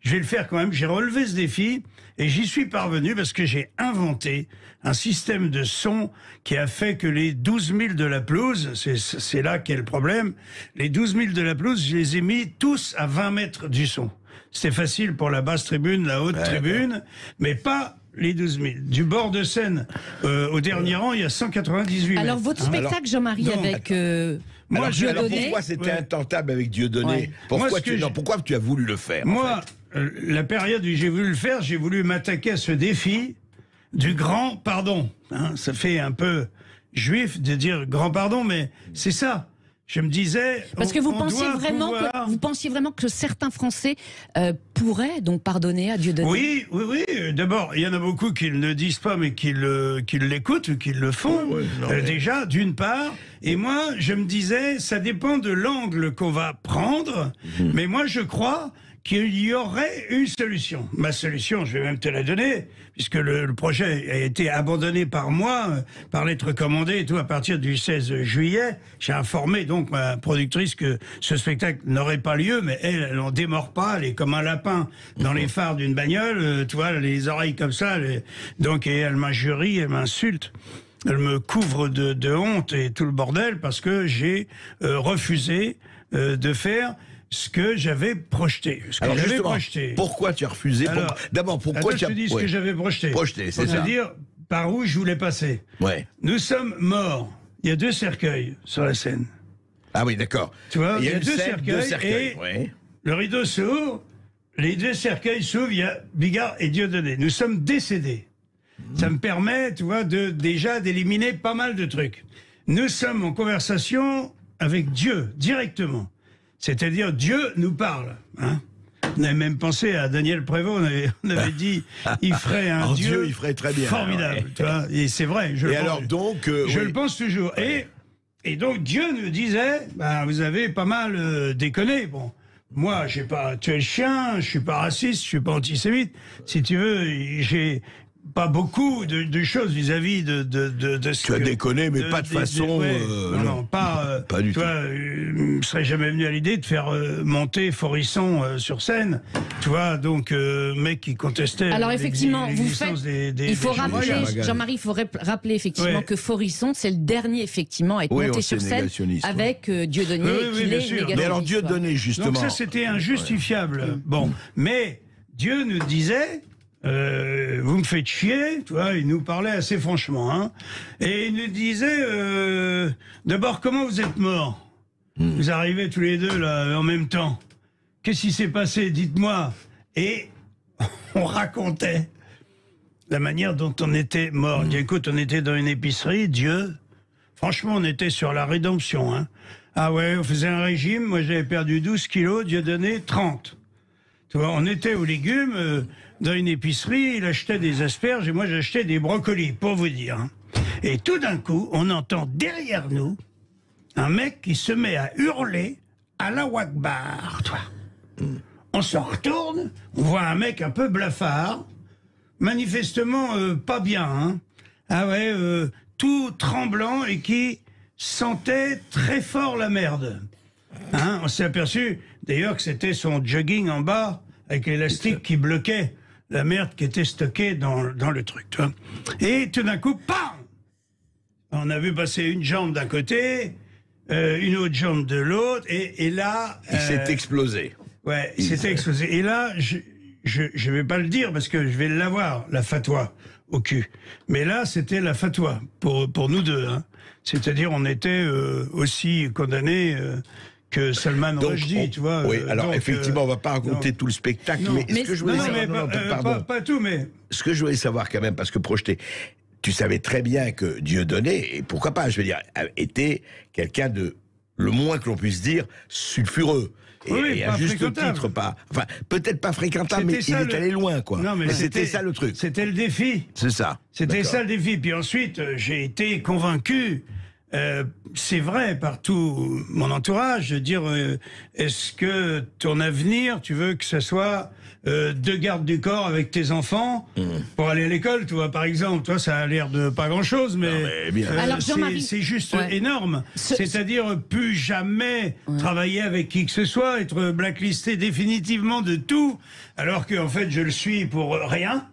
je vais le faire quand même. J'ai relevé ce défi et j'y suis parvenu parce que j'ai inventé un système de son qui a fait que les douze mille de la pelouse, c'est, c'est là qu'est le problème, les douze mille de la pelouse, je les ai mis tous à vingt mètres du son. C'était facile pour la basse tribune, la haute ouais, tribune, ouais. mais pas les douze mille. Du bord de scène euh, au dernier rang, il y a cent quatre-vingt-dix-huit Alors mètres. votre spectacle, Jean-Marie, donc, avec... Euh... Moi, alors, alors pourquoi c'était ouais. intentable avec Dieudonné ouais. pourquoi, Moi, tu, je... non, pourquoi tu as voulu le faire Moi, en fait euh, la période où j'ai voulu le faire, j'ai voulu m'attaquer à ce défi du grand pardon. Hein, ça fait un peu juif de dire grand pardon, mais c'est ça. Je me disais... Parce on, que vous pensiez, vraiment pouvoir... que, vous pensiez vraiment que certains Français euh, pourraient donc pardonner à Dieudonné? Oui, oui, oui. D'abord, il y en a beaucoup qui ne le disent pas, mais qui, le, qui l'écoutent ou qui le font. Oui, non, euh, mais... Déjà, d'une part. Et moi, je me disais, ça dépend de l'angle qu'on va prendre. Mmh. Mais moi, je crois qu'il y aurait une solution. Ma solution, je vais même te la donner, puisque le, le projet a été abandonné par moi, euh, par lettre commandée et tout, à partir du seize juillet. J'ai informé donc ma productrice que ce spectacle n'aurait pas lieu, mais elle, elle n'en démord pas, elle est comme un lapin dans les phares d'une bagnole, euh, tu vois, les oreilles comme ça, les... donc et elle m'injurie, elle m'insulte. Elle me couvre de, de honte et tout le bordel parce que j'ai euh, refusé euh, de faire ce que j'avais projeté. Ce que Alors j'avais projeté. Pourquoi tu as refusé? Alors, pour... D'abord, pourquoi tu as... Je te dis ce ouais. que j'avais projeté. Projeté, c'est ça. C'est-à-dire par où je voulais passer. Ouais. Nous sommes morts. Il y a deux cercueils sur la scène. Ah oui, d'accord. Tu vois, il y a, il y a deux, scène, cercueils, deux cercueils. Et ouais. le rideau s'ouvre, les deux cercueils s'ouvrent, il y a Bigard et Dieudonné. Nous sommes décédés. Mmh. Ça me permet, tu vois, de, déjà d'éliminer pas mal de trucs. Nous sommes en conversation avec Dieu, directement. C'est-à-dire, Dieu nous parle. Hein. On avait même pensé à Daniel Prévost, on avait, on avait dit, il ferait un en Dieu, Dieu, il ferait très bien, formidable. Ouais. Tu vois, et c'est vrai. Je et le alors, pense, donc... Euh, je oui. le pense toujours. Ouais. Et, et donc, Dieu nous disait, bah, vous avez pas mal euh, déconné. Bon, moi, j'ai pas tué le chien, je suis pas raciste, je suis pas antisémite. Si tu veux, j'ai... pas beaucoup de, de choses vis-à-vis de, de, de, de ce tu as que, déconné, mais de, pas de, de façon... De, ouais, euh, non, non, pas... Euh, pas du tu tout. vois, euh, je ne serais jamais venu à l'idée de faire euh, monter Forisson euh, sur scène. Tu vois, donc, euh, mec qui contestait... Alors, effectivement, vous faites... Des, des, il faut des rappeler, Jean-Marie, il faut rappeler, effectivement, ouais. que Forisson, c'est le dernier, effectivement, à être oui, monté sur scène avec euh, Dieudonné, oui, oui, qui bien est sûr. négationiste. Mais alors, Dieudonné, justement... Donc ça, c'était injustifiable. Ouais. Bon, mais Dieu nous disait... Euh, vous me faites chier, tu vois, il nous parlait assez franchement, hein, et il nous disait, euh, d'abord, comment vous êtes morts? mmh. Vous arrivez tous les deux, là, en même temps. Qu'est-ce qui s'est passé? Dites-moi. Et on racontait la manière dont on était morts. Mmh. Écoute, on était dans une épicerie, Dieu, franchement, on était sur la rédemption, hein. Ah ouais, on faisait un régime, moi j'avais perdu douze kilos, Dieu donnait trente. Tu vois, on était aux légumes, euh, dans une épicerie, il achetait des asperges et moi j'achetais des brocolis, pour vous dire. Hein. Et tout d'un coup, on entend derrière nous un mec qui se met à hurler à la Wakbar, toi. Mm. On se retourne, on voit un mec un peu blafard, manifestement euh, pas bien, hein. Ah ouais, euh, tout tremblant et qui sentait très fort la merde. Hein, on s'est aperçu d'ailleurs que c'était son jogging en bas avec l'élastique qui bloquait la merde qui était stockée dans, dans le truc. Tu vois. Et tout d'un coup, pam! On a vu passer une jambe d'un côté, euh, une autre jambe de l'autre, et, et là... Il euh, s'est explosé. Ouais, il s'est explosé. Et là, je je, je vais pas le dire parce que je vais l'avoir, la fatwa, au cul. Mais là, c'était la fatwa, pour, pour nous deux. Hein. C'est-à-dire, on était euh, aussi condamnés... Euh, que Salman Rushdie, tu vois. Oui, alors donc, effectivement, euh, on ne va pas raconter non. tout le spectacle, non. mais, mais ce que je voulais non, savoir, mais non, pas, non, euh, pardon. pas, pas tout, mais ce que je voulais savoir quand même, parce que projeté, tu savais très bien que Dieudonné, et pourquoi pas, je veux dire, était quelqu'un de, le moins que l'on puisse dire, sulfureux. Et, oui, et à juste titre, pas. Enfin, peut-être pas fréquentable, mais il est le... allé loin, quoi. Non, mais, mais c'était ça le truc. C'était le défi. C'est ça. C'était ça le défi. Puis ensuite, euh, j'ai été convaincu euh, c'est vrai par tout mon entourage, de dire euh, est-ce que ton avenir, tu veux que ce soit euh, deux gardes du corps avec tes enfants mmh. pour aller à l'école, tu vois, par exemple. Toi, ça a l'air de pas grand-chose, mais, mais bien. euh, Alors, Jean-Marie- c'est juste Ouais. énorme. Ce- C'est-à-dire plus jamais Ouais. travailler avec qui que ce soit, être blacklisté définitivement de tout, alors qu'en fait, je le suis pour rien.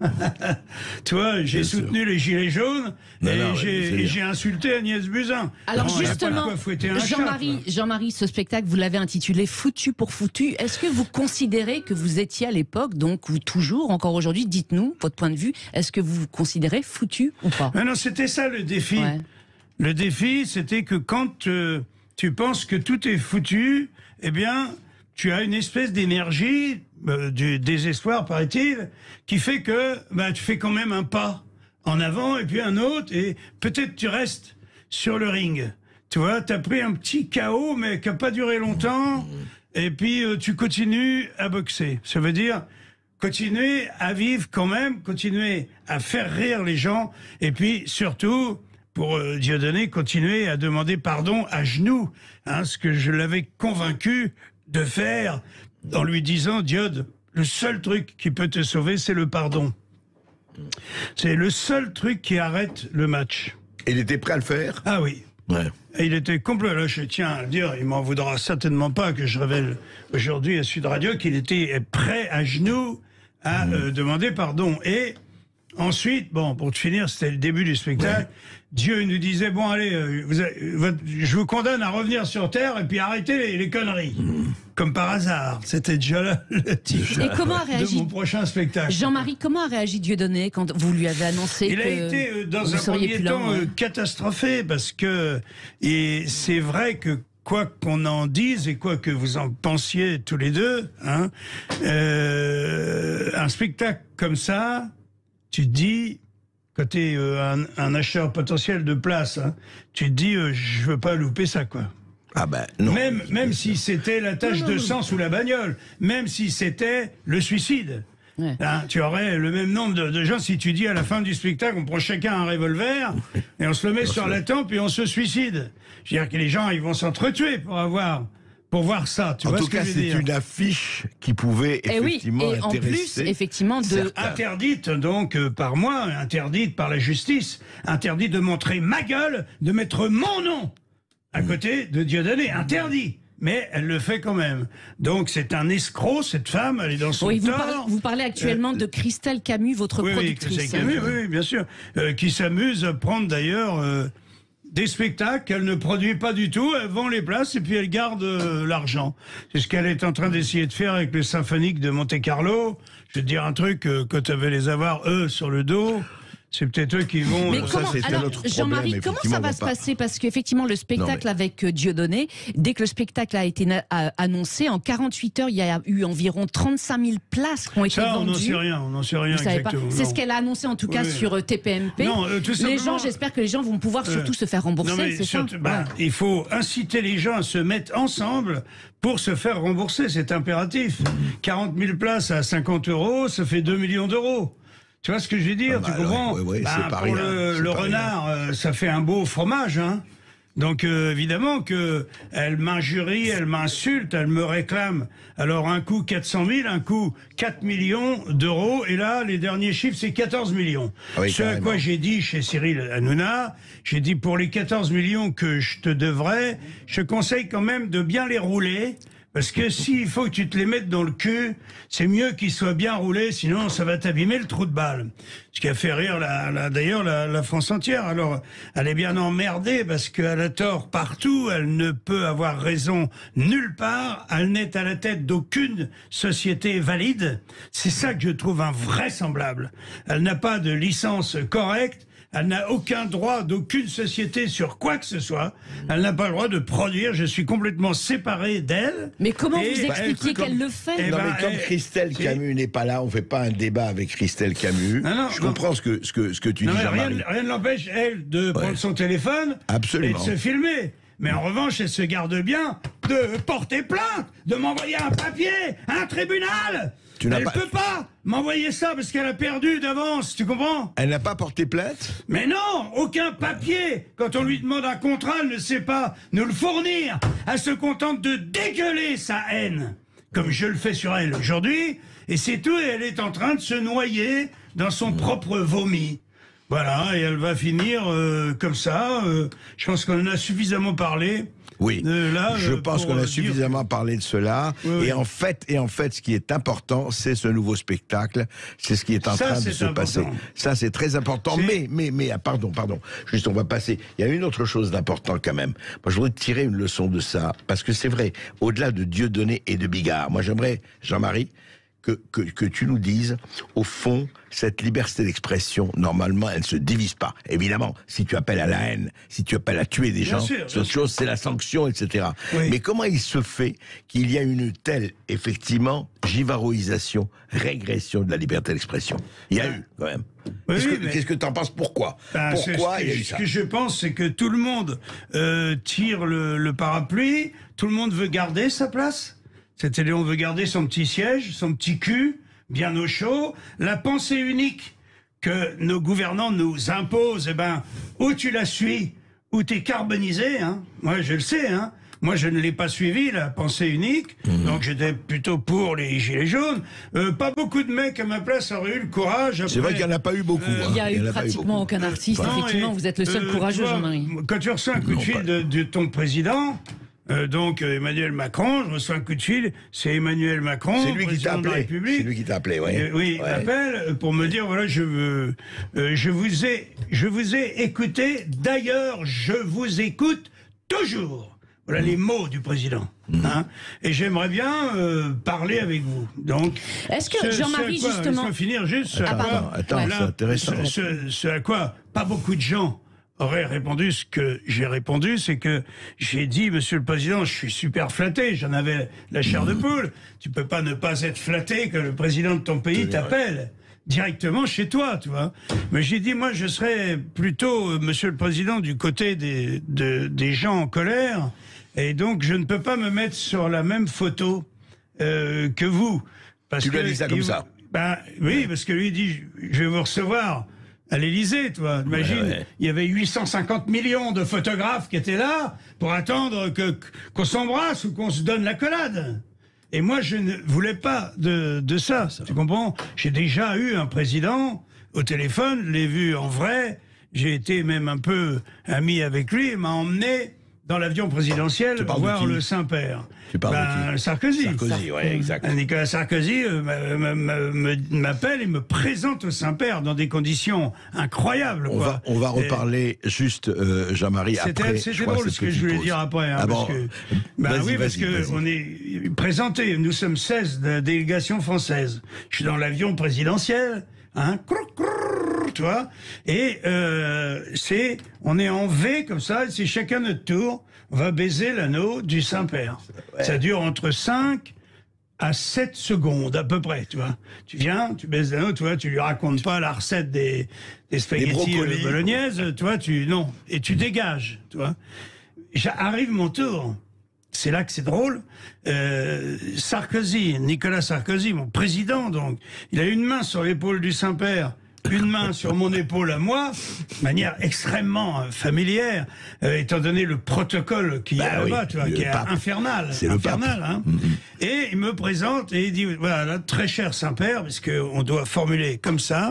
Tu vois, j'ai Bien soutenu les Gilets jaunes Non, et non, j'ai- mais c'est et bien. j'ai insulté Agnès Buzyn. Alors Non, y a pas de justement, quoi fouetter un chat, Jean-Marie, quoi. Jean-Marie, ce spectacle, vous l'avez intitulé Foutu pour foutu. Est-ce que vous considérez que vous étiez à l'époque, donc, ou toujours, encore aujourd'hui, dites-nous votre point de vue, est-ce que vous vous considérez foutu ou pas? Mais non, c'était ça le défi. Ouais. Le défi, c'était que quand euh, tu penses que tout est foutu, eh bien, tu as une espèce d'énergie, euh, du désespoir, paraît-il, qui fait que bah, tu fais quand même un pas en avant et puis un autre, et peut-être tu restes sur le ring. Tu vois, tu as pris un petit K O, mais qui n'a pas duré longtemps, et puis euh, tu continues à boxer. Ça veut dire continuer à vivre quand même, continuer à faire rire les gens, et puis surtout, pour euh, Dieudonné, continuer à demander pardon à genoux, hein, ce que je l'avais convaincu de faire en lui disant, Diode, le seul truc qui peut te sauver, c'est le pardon. C'est le seul truc qui arrête le match. Il était prêt à le faire. Ah oui. Ouais. Et il était complet. Là, je tiens à le dire, il m'en voudra certainement pas que je révèle aujourd'hui à Sud Radio qu'il était prêt à genoux à Mmh. euh, demander pardon. Et ensuite, bon, pour te finir, c'était le début du spectacle. Ouais. Dieu nous disait, bon, allez, euh, vous avez- votre- je vous condamne à revenir sur Terre et puis arrêtez les, les conneries. Mmh. Comme par hasard. C'était déjà là le titre Et comment a de réagi mon prochain spectacle. Jean-Marie, comment a réagi Dieudonné quand vous lui avez annoncé Il que a été euh, dans vous un seriez premier plus là, temps ouais. euh, catastrophé parce que et c'est vrai que quoi qu'on en dise et quoi que vous en pensiez tous les deux, hein, euh, un spectacle comme ça, tu te dis, quand tu es un, un acheteur potentiel de place, hein, tu te dis, euh, je veux pas louper ça, quoi. Ah ben non. Même, même si c'était la tache de sang sous la bagnole, même si c'était le suicide. Ouais. Hein, tu aurais le même nombre de, de gens si tu dis à la fin du spectacle, on prend chacun un revolver et on se le met sur la tempe et on se suicide. Je veux dire que les gens, ils vont s'entretuer pour avoir, pour voir ça. Tu En vois tout ce que cas, je veux c'est dire une affiche qui pouvait Et oui, effectivement et en plus, intéresser. effectivement, de... Interdite donc euh, par moi, interdite par la justice, interdite de montrer ma gueule, de mettre mon nom à côté de Dieudonné, interdit. Mais elle le fait quand même. Donc c'est un escroc, cette femme, elle est dans son Oui, vous, tort. parlez, vous parlez actuellement de Christelle Camus, votre Oui, oui, productrice. Christelle Camus, oui, oui, bien sûr. Euh, qui s'amuse à prendre d'ailleurs euh, des spectacles qu'elle ne produit pas du tout. Elle vend les places et puis elle garde euh, l'argent. C'est ce qu'elle est en train d'essayer de faire avec le symphonique de Monte-Carlo. Je vais te dire un truc, euh, quand tu vas les avoir, eux, sur le dos, c'est peut-être eux qui vont... Mais euh, ça, comment, c'était alors, notre problème, Jean-Marie, comment ça effectivement, va on se va pas- passer? Parce qu'effectivement, le spectacle Non, mais- avec euh, Dieudonné, dès que le spectacle a été na- a- annoncé, en quarante-huit heures, il y a eu environ trente-cinq mille places qui ont été ça, on vendues. n'en sait rien, on n'en sait rien Vous savez pas. exactement. C'est non. ce qu'elle a annoncé en tout cas Oui. sur euh, T P M P. Non, euh, tout les simplement- gens, j'espère que les gens vont pouvoir Euh, surtout se faire rembourser, Non, mais c'est ça surtout, bah, Ouais. il faut inciter les gens à se mettre ensemble pour se faire rembourser, c'est impératif. quarante mille places à cinquante euros, ça fait deux millions d'euros. Tu vois ce que je veux dire, Ah tu bah, comprends ouais, ouais, ouais, Bah, c'est pas pour rien, le, c'est le pas renard, euh, ça fait un beau fromage, hein. Donc euh, évidemment que elle m'injurie, elle m'insulte, elle me réclame. Alors un coup quatre cent mille, un coup quatre millions d'euros, et là les derniers chiffres c'est quatorze millions. Ah oui, Ce à carrément. quoi j'ai dit chez Cyril Hanouna, j'ai dit pour les quatorze millions que je te devrais, je conseille quand même de bien les rouler. Parce que s'il faut que tu te les mettes dans le cul, c'est mieux qu'ils soient bien roulés, sinon ça va t'abîmer le trou de balle. Ce qui a fait rire la, la, d'ailleurs la, la France entière. Alors, elle est bien emmerdée parce qu'elle a tort partout, elle ne peut avoir raison nulle part, elle n'est à la tête d'aucune société valide. C'est ça que je trouve invraisemblable. Elle n'a pas de licence correcte. Elle n'a aucun droit d'aucune société sur quoi que ce soit. Elle n'a pas le droit de produire. Je suis complètement séparé d'elle. Mais comment Et- vous bah, expliquez comme- qu'elle le fait Eh Non, ben, mais comme eh, Christelle c'est- Camus n'est pas là, on fait pas un débat avec Christelle Camus. Non, non, je non. comprends ce que, ce que, ce que tu Non, dis, mais rien, Jean-Marie. rien ne l'empêche, elle, de prendre son téléphone Absolument. et de se filmer. Mais en revanche, elle se garde bien de porter plainte, de m'envoyer un papier, un tribunal. Tu n'as Elle pas- peut pas m'envoyer ça parce qu'elle a perdu d'avance, tu comprends? Elle n'a pas porté plainte? Mais non, aucun papier. Quand on lui demande un contrat, elle ne sait pas nous le fournir. Elle se contente de dégueuler sa haine, comme je le fais sur elle aujourd'hui, et c'est tout, et elle est en train de se noyer dans son propre vomi. Voilà, et elle va finir euh, comme ça. euh, je pense qu'on en a suffisamment parlé. Oui, Euh, là, je euh, pense pour, qu'on a euh, suffisamment parlé de cela. Oui, oui. Et en fait, et en fait, ce qui est important, c'est ce nouveau spectacle. C'est ce qui est en Ça, train de c'est se important. passer. Ça, c'est très important. C'est- Mais, mais, mais, ah, pardon, pardon. Juste, on va passer. Il y a une autre chose d'important quand même. Moi, je voudrais tirer une leçon de ça, parce que c'est vrai. Au-delà de Dieudonné et de Bigard, moi, j'aimerais, Jean-Marie, que, que, que tu nous dises, au fond, cette liberté d'expression, normalement, elle ne se divise pas. Évidemment, si tu appelles à la haine, si tu appelles à tuer des Bien gens, sûr, c'est bien autre chose, c'est la sanction, et cetera. Oui. Mais comment il se fait qu'il y a une telle, effectivement, givaroisation, régression de la liberté d'expression? Il y a eu, quand même. Oui, Qu'est-ce oui, que- mais- qu'est-ce que tu en penses? Pourquoi Ben, c'est Pourquoi ce il y a que, eu ce ça? que je pense, c'est que tout le monde euh, tire le, le parapluie, tout le monde veut garder sa place. C'est-à-dire, on veut garder son petit siège, son petit cul, bien au chaud. La pensée unique que nos gouvernants nous imposent, eh ben, ou tu la suis, ou t'es carbonisé. Hein. Moi, je le sais. Hein. Moi, je ne l'ai pas suivi, la pensée unique. Mmh. Donc, j'étais plutôt pour les gilets jaunes. Euh, pas beaucoup de mecs à ma place auraient eu le courage. C'est vrai qu'il n'y en a pas eu beaucoup. Euh, hein. Il y a eu en pas pratiquement beaucoup. aucun artiste, Non, effectivement. et, Vous êtes le seul euh, courageux, tu vois, Jean-Marie. Quand tu reçois un coup Non, de fil pas- de, de ton président, euh, donc euh, Emmanuel Macron, je reçois un coup de fil, c'est Emmanuel Macron, C'est lui qui t'a président de la appelé. République. C'est lui qui t'a appelé, oui. Euh, oui, il Ouais. m'appelle euh, pour me dire voilà, je veux, euh, je vous ai, je vous ai écouté. D'ailleurs, je vous écoute toujours. Voilà les mots du président. Hein, et j'aimerais bien euh, parler avec vous. Donc, Est-ce que ce- ce à Jean-Marie, quoi- justement- laisse-moi finir juste. ce à Ah, quoi- pardon. Attends, Ouais. c'est intéressant. ce, ce- ce à quoi pas beaucoup de gens auraient répondu ce que j'ai répondu, c'est que j'ai dit, Monsieur le Président, je suis super flatté, j'en avais la chair de poule. Tu peux pas ne pas être flatté que le président de ton pays t'appelle directement chez toi, tu vois. Mais j'ai dit, moi, je serais plutôt, euh, Monsieur le Président, du côté des, de- des gens en colère, et donc je ne peux pas me mettre sur la même photo euh, que vous. Parce Tu lui as que dit ça comme il- ça? Ben oui, parce que lui il dit, je vais vous recevoir à l'Élysée, toi. Imagine, Ouais, ouais. il y avait huit cent cinquante millions de photographes qui étaient là pour attendre que qu'on s'embrasse ou qu'on se donne l'accolade. Et moi, je ne voulais pas de, de ça, tu comprends? J'ai déjà eu un président au téléphone, l'ai vu en vrai, j'ai été même un peu ami avec lui, il m'a emmené dans l'avion présidentiel Tu parles de voir qui? le Saint-Père. Tu parles de Ben, qui? Sarkozy. Sarkozy, ouais, exact. Euh, Nicolas Sarkozy euh, m'a- m'a- m'a- m'appelle et me présente au Saint-Père dans des conditions incroyables. On quoi. va, on va Et reparler juste, euh, Jean-Marie, C'était après. c'était je crois, drôle cette ce que je petite voulais pause. dire après. Hein, Ah parce bon que, ben Vas-y, oui, parce vas-y, que vas-y. on est présenté. Nous sommes seize de la délégation française. Je suis dans l'avion présidentiel. Hein, croc, croc, tu vois. Et euh, c'est, on est en V comme ça. et C'est chacun notre tour. On va baiser l'anneau du Saint-Père. Ça dure entre cinq à sept secondes à peu près, tu vois. Tu viens, tu baises l'anneau, tu vois, tu lui racontes pas la recette des, des spaghettis brocolis. euh, bolognaises, tu vois, tu non, et tu dégages, tu vois. J'arrive mon tour. C'est là que c'est drôle. Euh, Sarkozy, Nicolas Sarkozy, mon président, donc, il a une main sur l'épaule du Saint-Père, une main sur mon épaule à moi, de manière extrêmement euh, familière, euh, étant donné le protocole qu'il y a Bah oui, là-bas, tu vois, le qui est pape. infernal. C'est le infernal, pape. hein. Et il me présente et il dit, voilà, là, très cher Saint-Père, parce qu'on doit formuler comme ça.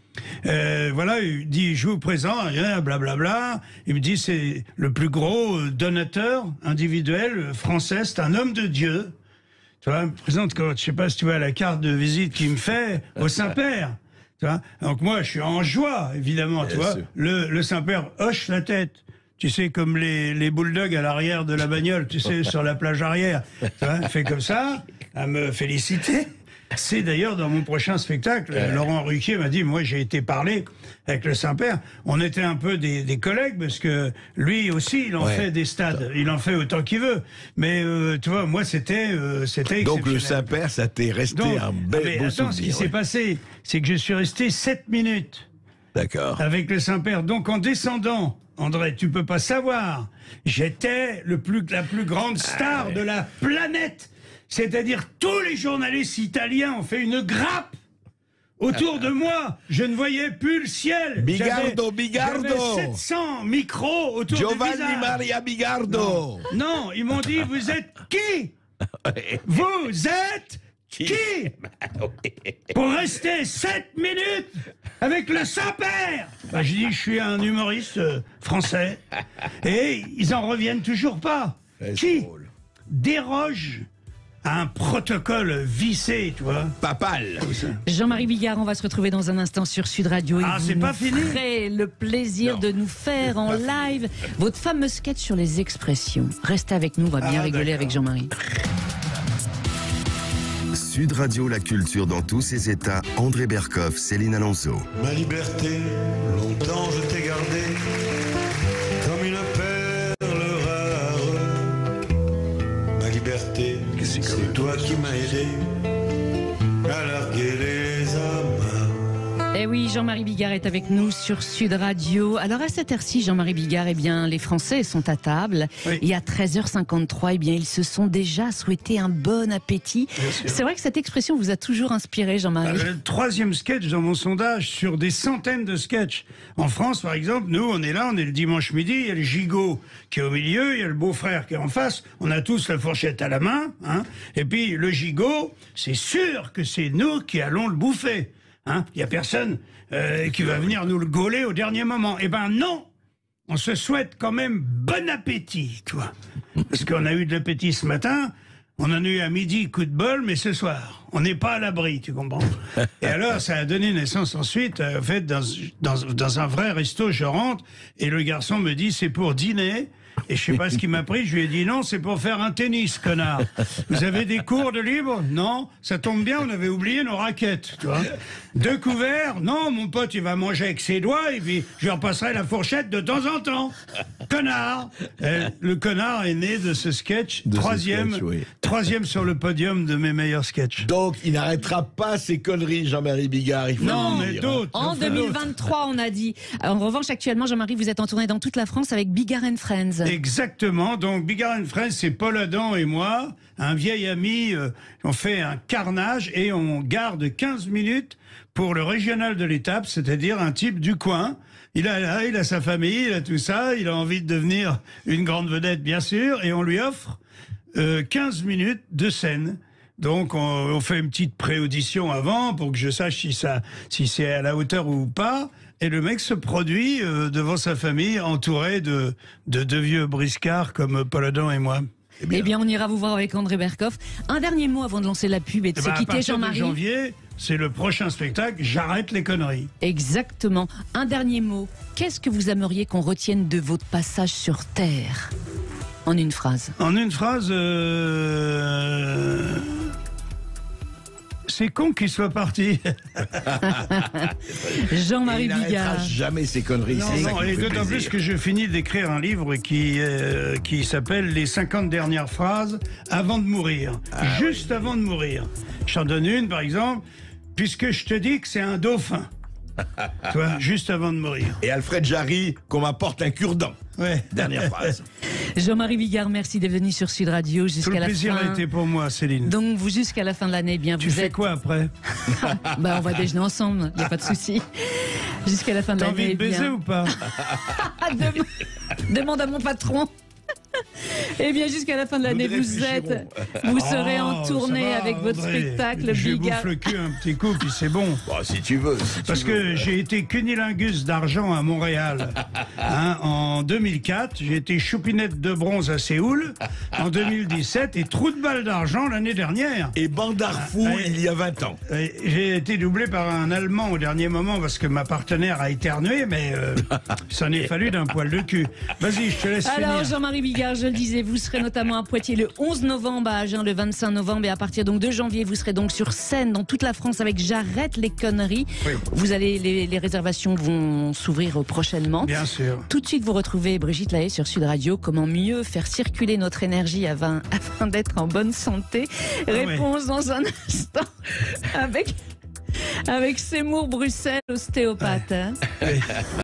Euh, voilà, il dit, je vous présente, blablabla. Bla, bla. Il me dit, c'est le plus gros euh, donateur individuel euh, français, c'est un homme de Dieu. Tu vois, il me présente, quand, je sais pas si tu vois la carte de visite qu'il me fait au Saint-Père. Tu vois, donc moi, je suis en joie, évidemment, tu Bien vois. sûr. Le, le Saint-Père hoche la tête. Tu sais, comme les, les bulldogs à l'arrière de la bagnole, tu sais, sur la plage arrière. Tu vois, il fait comme ça, à me féliciter. C'est d'ailleurs dans mon prochain spectacle, Ouais. Laurent Ruquier m'a dit, moi j'ai été parler avec le Saint-Père, on était un peu des, des collègues, parce que lui aussi, il en Ouais. fait des stades, il en fait autant qu'il veut. Mais euh, tu vois, moi c'était euh, c'était Donc le exceptionnel. Saint-Père, ça t'est resté Donc, un ah, bel mais beau attends, ce qui souvenir. s'est ouais. passé, c'est que je suis resté sept minutes D'accord. avec le Saint-Père. Donc en descendant André, tu peux pas savoir. J'étais le plus, la plus grande star de la planète. C'est-à-dire, tous les journalistes italiens ont fait une grappe autour de moi. Je ne voyais plus le ciel. Bigardo, Bigardo. J'avais sept cents micros autour Giovanni du visage. Maria Bigardo. Non, non, ils m'ont dit, vous êtes qui? Vous êtes qui? Pour rester sept minutes avec le Saint-Père. Bah, je dis, je suis un humoriste euh, français. Et ils en reviennent toujours pas. Ouais, c'est Qui drôle. déroge à un protocole vissé, tu vois? Papal. Jean-Marie Bigard, on va se retrouver dans un instant sur Sud Radio. Ah, et vous c'est pas nous fini ferez le plaisir Non. de nous faire en live votre fameux sketch sur les expressions. Restez avec nous, on va bien Ah, rigoler d'accord. avec Jean-Marie. Sud Radio, la culture dans tous ses états. André Berkoff, Céline Alonso. Ma liberté, longtemps je t'ai gardée comme une perle rare. Ma liberté, c'est toi qui m'as aidé à larguer les amarres. Eh oui, Jean-Marie Bigard est avec nous sur Sud Radio. Alors à cette heure-ci, Jean-Marie Bigard, eh bien, les Français sont à table. Oui. Et à treize heures cinquante-trois, eh bien, ils se sont déjà souhaités un bon appétit. C'est vrai que cette expression vous a toujours inspiré, Jean-Marie. Le troisième sketch dans mon sondage sur des centaines de sketchs. En France, par exemple, nous, on est là, on est le dimanche midi, il y a le gigot qui est au milieu, il y a le beau-frère qui est en face, on a tous la fourchette à la main, hein, et puis le gigot, c'est sûr que c'est nous qui allons le bouffer. Hein. Il n'y a personne euh, qui va venir nous le gauler au dernier moment. Eh ben non, on se souhaite quand même bon appétit, toi. Parce qu'on a eu de l'appétit ce matin, on en a eu à midi, coup de bol, mais ce soir, on n'est pas à l'abri, tu comprends? Et alors, ça a donné naissance ensuite, euh, en fait, dans, dans, dans un vrai resto, je rentre, et le garçon me dit, c'est pour dîner. Et je sais pas ce qu'il m'a pris, je lui ai dit non, c'est pour faire un tennis, connard. Vous avez des cours de libre? Non, ça tombe bien, on avait oublié nos raquettes, tu vois. Deux couverts? Non, mon pote, il va manger avec ses doigts, et puis je lui repasserai la fourchette de temps en temps. Connard. Et le connard est né de ce sketch, De ce troisième, sketch, oui. troisième sur le podium de mes meilleurs sketchs. Donc, il n'arrêtera pas ces conneries, Jean-Marie Bigard. Il faut Non, le mais dire, d'autres. En enfin, deux mille d'autres. vingt-trois, on a dit. En revanche, actuellement, Jean-Marie, vous êtes en tournée dans toute la France avec Bigard and Friends. Exactement. Donc, Bigard and Friends, c'est Paul Adam et moi, un vieil ami. euh, on fait un carnage et on garde quinze minutes pour le régional de l'étape, c'est-à-dire un type du coin. Il a là, il a sa famille, il a tout ça, il a envie de devenir une grande vedette, bien sûr, et on lui offre euh, quinze minutes de scène. Donc, on, on fait une petite pré-audition avant pour que je sache si ça, si c'est à la hauteur ou pas. Et le mec se produit euh, devant sa famille, entouré de, de deux vieux briscards comme Paul Adam et moi. Eh bien, on ira vous voir avec André Berkoff. Un dernier mot avant de lancer la pub et de Eh se ben, à quitter, partir de Jean-Marie. janvier, c'est le prochain spectacle. J'arrête les conneries. Exactement. Un dernier mot. Qu'est-ce que vous aimeriez qu'on retienne de votre passage sur Terre? En une phrase. En une phrase, euh... c'est con qu'il soit parti. Jean-Marie Il n'arrêtera Bigard. jamais ces conneries. Non, c'est ça non, qui me et fait d'autant plus plaisir. que je finis d'écrire un livre qui, euh, qui s'appelle Les cinquante dernières phrases avant de mourir. Ah Juste avant de mourir. J'en donne une, par exemple, puisque je te dis que c'est un dauphin. Tu vois, juste avant de mourir. Et Alfred Jarry, qu'on m'apporte un cure-dent. Ouais. Dernière phrase. Jean-Marie Bigard, merci d'être venu sur Sud Radio Tout jusqu'à le la plaisir fin. a été pour moi, Céline. Donc, vous, jusqu'à la fin de l'année, eh bien, Tu vous fais êtes. quoi après? Bah, on va déjeuner ensemble, il n'y a pas de souci. Jusqu'à la fin de T'as l'année. envie de eh bien- baiser ou pas? Ah, dem- Demande à mon patron. Eh bien, jusqu'à la fin de l'année, Nous vous êtes, réfléchirons. vous serez en Oh, tournée ça va, avec votre André. spectacle Je lui Bigard. bouffe le cul un petit coup, puis c'est bon. Bon, si tu veux. si tu Parce veux. que j'ai été cunilingus d'argent à Montréal hein, en deux mille quatre, j'ai été choupinette de bronze à Séoul en deux mille dix-sept et trou de balle d'argent l'année dernière. Et Bandarfou, Ah, il y a vingt ans. Et j'ai été doublé par un Allemand au dernier moment parce que ma partenaire a éternué, mais euh, ça en est fallu d'un poil de cul. Vas-y, je te laisse Alors, finir. Jean-Marie Bigard, je le disais, vous serez notamment à Poitiers le onze novembre, à Agen le vingt-cinq novembre, et à partir donc de janvier, vous serez donc sur scène dans toute la France avec J'arrête les conneries. Oui. Vous allez, les, les réservations vont s'ouvrir prochainement. Bien sûr. Tout de suite, vous retrouvez Brigitte Lahaye sur Sud Radio. Comment mieux faire circuler notre énergie afin, afin d'être en bonne santé? ouais. Réponse dans un instant avec, avec Seymour Bruxelles, ostéopathe. hein.